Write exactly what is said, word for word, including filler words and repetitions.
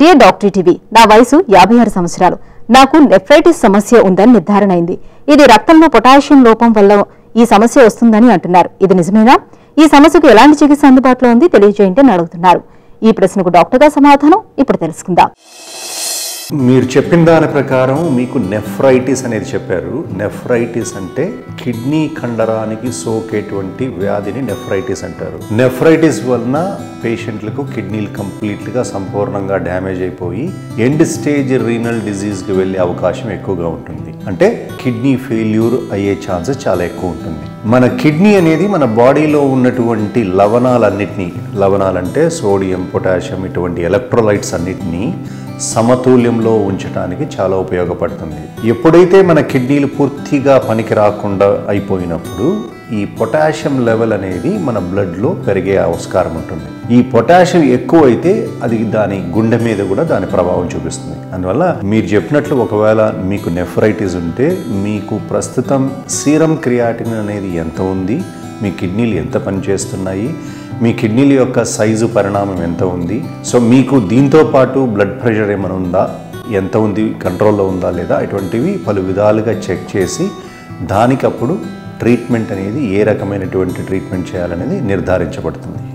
Dear doctor TV, నా వయసు యాభై ఆరు సంవత్సరాలు. నాకు నెఫ్రైటిస్ సమస్య ఉందని నిర్ధారణ అయింది. ఇది రక్తంలో పొటాషియం లోపం వల్ల ఈ సమస్య వస్తుందని అంటున్నారు. ఇది నిజమేనా? ఈ సమస్యకు ఎలాంటి చికిత్స అందుబాటులో ఉంది తెలియజేయండి అని అడుగుతున్నారు. ఈ ప్రశ్నకు డాక్టర్ గారి సమాధానం ఇప్పుడు తెలుసుకుందాం. మీరు చెప్పిన దాని ప్రకారం మీకు నెఫ్రైటిస్ అనేది చెప్పారు. నెఫ్రైటిస్ అంటే కిడ్నీ కండరానికి సోకేటువంటి వ్యాధిని నెఫ్రైటిస్ అంటారు. నెఫ్రైటిస్ వలన పేషెంట్లకు కిడ్నీలు కంప్లీట్గా సంపూర్ణంగా డ్యామేజ్ అయిపోయి ఎండ్ స్టేజ్ రీనల్ డిజీజ్కి వెళ్ళే అవకాశం ఎక్కువగా ఉంటుంది. అంటే కిడ్నీ ఫెయిల్యూర్ అయ్యే ఛాన్సెస్ చాలా ఎక్కువ ఉంటుంది. మన కిడ్నీ అనేది మన బాడీలో ఉన్నటువంటి లవణాలన్నిటినీ, లవణాలంటే సోడియం, పొటాషియం, ఇటువంటి ఎలక్ట్రోలైట్స్ అన్నిటినీ సమతుల్యంలో ఉంచడానికి చాలా ఉపయోగపడుతుంది. ఎప్పుడైతే మన కిడ్నీలు పూర్తిగా పనికి రాకుండా అయిపోయినప్పుడు ఈ పొటాషియం లెవెల్ అనేది మన బ్లడ్లో పెరిగే ఆస్కారం ఉంటుంది. ఈ పొటాషియం ఎక్కువైతే అది దాని గుండె మీద కూడా దాని ప్రభావం చూపిస్తుంది. అందువల్ల మీరు చెప్పినట్లు ఒకవేళ మీకు నెఫ్రైటిస్ ఉంటే మీకు ప్రస్తుతం సీరం క్రియాటిన్ అనేది ఎంత ఉంది, మీ కిడ్నీలు ఎంత పనిచేస్తున్నాయి, మీ కిడ్నీల యొక్క సైజు పరిణామం ఎంత ఉంది, సో మీకు దీంతో పాటు బ్లడ్ ప్రెషర్ ఏమైనా ఉందా, ఎంత ఉంది, కంట్రోల్లో ఉందా లేదా, ఇటువంటివి పలు విధాలుగా చెక్ చేసి దానికప్పుడు ట్రీట్మెంట్ అనేది ఏ రకమైనటువంటి ట్రీట్మెంట్ చేయాలనేది నిర్ధారించబడుతుంది.